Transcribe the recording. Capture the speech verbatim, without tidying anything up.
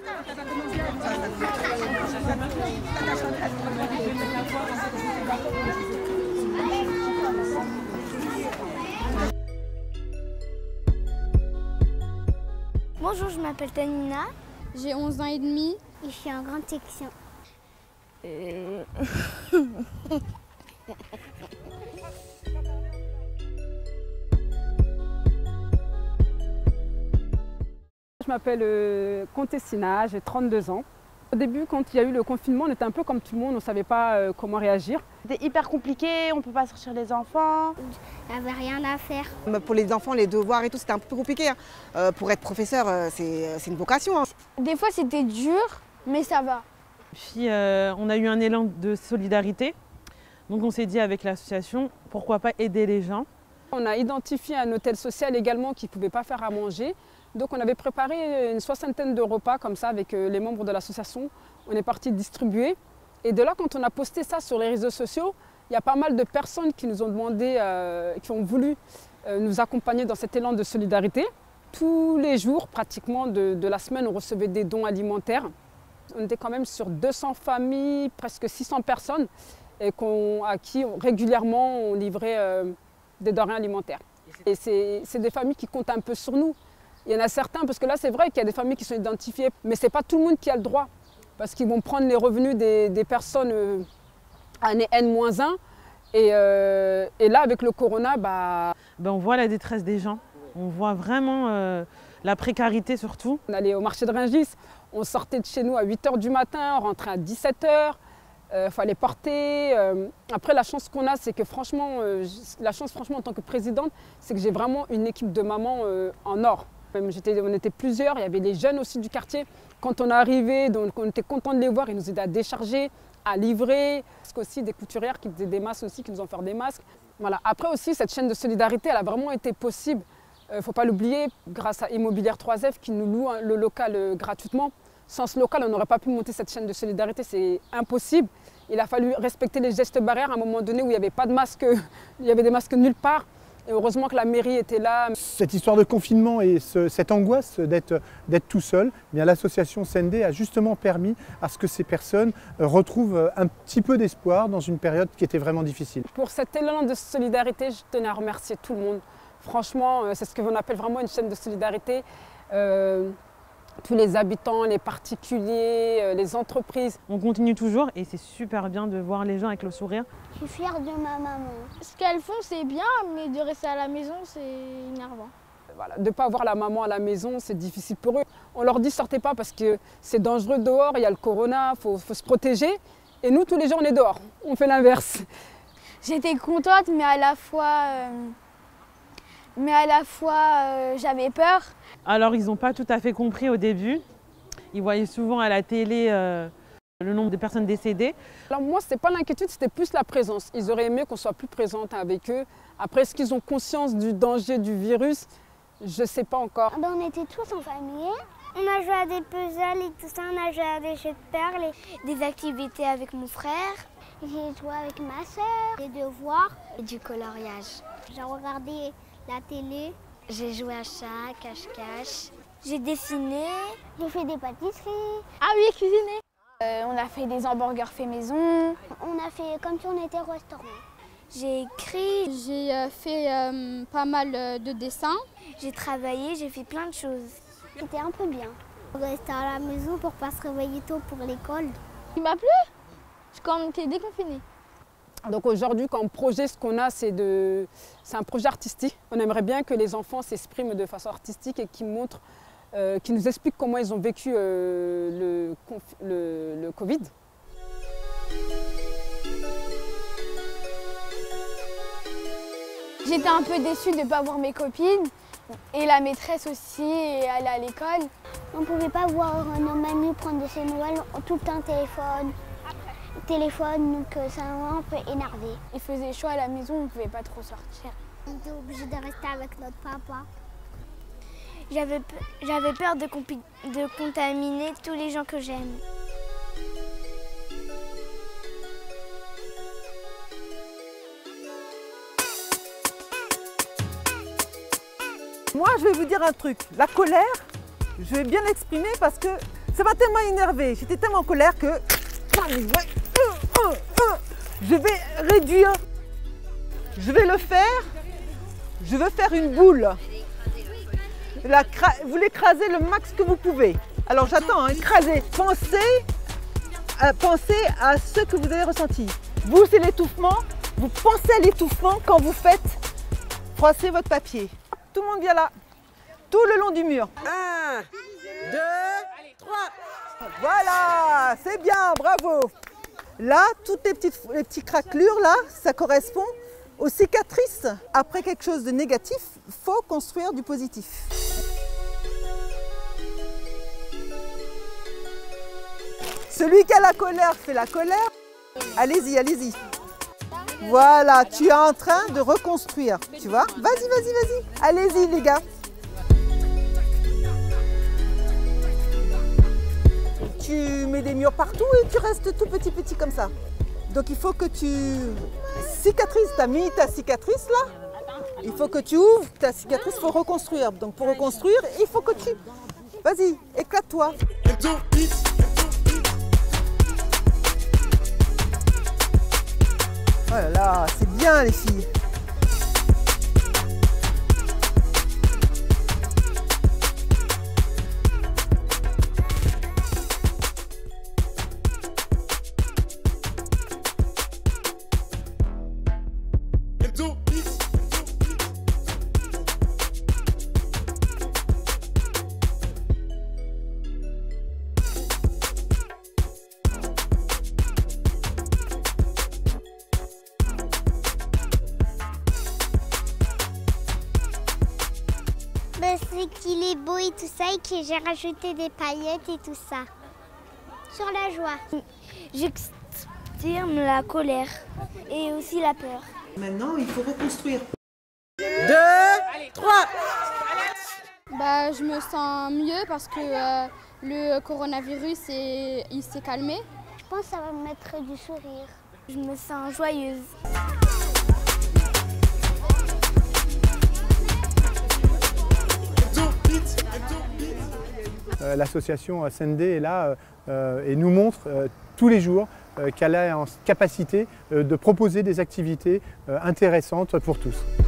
Bonjour, je m'appelle Tanina. J'ai onze ans et demi. Et je suis en grande section. Euh... Je m'appelle euh, Contessina, j'ai trente-deux ans. Au début, quand il y a eu le confinement, on était un peu comme tout le monde, on ne savait pas euh, comment réagir. C'était hyper compliqué, on ne peut pas sortir les enfants. Il n'y avait rien à faire. Pour les enfants, les devoirs et tout, c'était un peu compliqué. Hein. Euh, pour être professeur, euh, c'est une vocation. Hein. Des fois, c'était dur, mais ça va. Puis, euh, on a eu un élan de solidarité. Donc, on s'est dit avec l'association, pourquoi pas aider les gens. On a identifié un hôtel social également qui ne pouvait pas faire à manger. Donc on avait préparé une soixantaine de repas comme ça avec les membres de l'association. On est parti distribuer. Et de là, quand on a posté ça sur les réseaux sociaux, il y a pas mal de personnes qui nous ont demandé, euh, qui ont voulu euh, nous accompagner dans cet élan de solidarité. Tous les jours, pratiquement de, de la semaine, on recevait des dons alimentaires. On était quand même sur deux cents familles, presque six cents personnes, et qu'on, à qui on, régulièrement on livrait euh, des denrées alimentaires. Et c'est des familles qui comptent un peu sur nous. Il y en a certains, parce que là c'est vrai qu'il y a des familles qui sont identifiées, mais ce n'est pas tout le monde qui a le droit. Parce qu'ils vont prendre les revenus des, des personnes euh, année N moins un. Et, euh, et là avec le corona, bah... ben, on voit la détresse des gens. On voit vraiment euh, la précarité surtout. On allait au marché de Rungis, on sortait de chez nous à huit heures du matin, on rentrait à dix-sept heures. Il euh, fallait porter. Euh, après, la chance qu'on a, c'est que franchement, euh, la chance franchement en tant que présidente, c'est que j'ai vraiment une équipe de mamans euh, en or. Même on était plusieurs, il y avait les jeunes aussi du quartier. Quand on est arrivé, donc on était content de les voir, ils nous aidaient à décharger, à livrer. Parce qu'aussi des couturières qui faisaient des masques aussi, qui nous ont fait des masques. Voilà. Après aussi, cette chaîne de solidarité, elle a vraiment été possible. Il ne faut pas l'oublier, grâce à Immobilière trois F qui nous loue le local euh, gratuitement. Sans ce local, on n'aurait pas pu monter cette chaîne de solidarité, c'est impossible. Il a fallu respecter les gestes barrières à un moment donné où il n'y avait pas de masque, il y avait des masques nulle part. Et heureusement que la mairie était là. Cette histoire de confinement et ce, cette angoisse d'être tout seul, eh l'association C N D a justement permis à ce que ces personnes retrouvent un petit peu d'espoir dans une période qui était vraiment difficile. Pour cet élan de solidarité, je tenais à remercier tout le monde. Franchement, c'est ce qu'on appelle vraiment une chaîne de solidarité. Euh, tous les habitants, les particuliers, les entreprises. On continue toujours et c'est super bien de voir les gens avec le sourire. Je suis fière de ma maman. Ce qu'elles font, c'est bien, mais de rester à la maison, c'est énervant. Voilà, de ne pas avoir la maman à la maison, c'est difficile pour eux. On leur dit sortez pas parce que c'est dangereux dehors, il y a le corona, il faut, faut se protéger. Et nous, tous les jours, on est dehors, on fait l'inverse. J'étais contente, mais à la fois... Euh... Mais à la fois, euh, j'avais peur. Alors, ils n'ont pas tout à fait compris au début. Ils voyaient souvent à la télé euh, le nombre de personnes décédées. Alors moi, ce n'était pas l'inquiétude, c'était plus la présence. Ils auraient aimé qu'on soit plus présente avec eux. Après, est-ce qu'ils ont conscience du danger du virus? Je ne sais pas encore. Ben, on était tous en famille. On a joué à des puzzles et tout ça. On a joué à des jeux de perles, et des activités avec mon frère. J'ai joué avec ma soeur, des devoirs et du coloriage. J'ai regardé la télé, j'ai joué à chat, cache-cache, j'ai dessiné, j'ai fait des pâtisseries. Ah oui, cuisiner. Euh, on a fait des hamburgers faits maison. On a fait comme si on était au restaurant. J'ai écrit, j'ai euh, fait euh, pas mal de dessins. J'ai travaillé, j'ai fait plein de choses. C'était un peu bien. On restait à la maison pour pas se réveiller tôt pour l'école. Il m'a plu quand on était déconfinés. Donc aujourd'hui, comme projet, ce qu'on a, c'est un projet artistique. On aimerait bien que les enfants s'expriment de façon artistique et qu'ils montrent, euh, qu'ils nous expliquent comment ils ont vécu euh, le, le, le Covid. J'étais un peu déçue de ne pas voir mes copines et la maîtresse aussi, et aller à l'école. On ne pouvait pas voir nos mamies prendre de ces nouvelles, tout le temps téléphone. téléphone, donc ça m'a un peu énervé. Il faisait chaud à la maison, on ne pouvait pas trop sortir. On était obligé de rester avec notre papa. J'avais j'avais peur de, de contaminer tous les gens que j'aime. Moi, je vais vous dire un truc. La colère, je vais bien l'exprimer parce que Ça m'a tellement énervé, j'étais tellement en colère que je vais réduire, je vais le faire, je veux faire une boule. La, vous l'écrasez le max que vous pouvez. Alors j'attends, hein, écrasez. Pensez à, pensez à ce que vous avez ressenti. Vous, c'est l'étouffement. Vous pensez à l'étouffement quand vous faites froisser votre papier. Tout le monde vient là, tout le long du mur. Un, deux, trois. Voilà, c'est bien, bravo. Là, toutes les petites les petites craquelures, là, ça correspond aux cicatrices. Après quelque chose de négatif, il faut construire du positif. Celui qui a la colère fait la colère. Allez-y, allez-y. Voilà, tu es en train de reconstruire, tu vois. Vas-y, vas-y, vas-y. Allez-y, les gars. Tu mets des murs partout et tu restes tout petit, petit comme ça. Donc il faut que tu cicatrises. Tu as mis ta cicatrice là. Il faut que tu ouvres ta cicatrice, il faut reconstruire. Donc pour reconstruire, il faut que tu... Vas-y, éclate-toi. Oh là là, c'est bien les filles. C'est qu'il est beau et tout ça et que j'ai rajouté des paillettes et tout ça. Sur la joie. J'exprime la colère et aussi la peur. Maintenant, il faut reconstruire. Deux, trois. Bah, je me sens mieux parce que euh, le coronavirus est, il s'est calmé. Je pense que ça va me mettre du sourire. Je me sens joyeuse. L'association Sende est là euh, et nous montre euh, tous les jours euh, qu'elle a en capacité euh, de proposer des activités euh, intéressantes pour tous.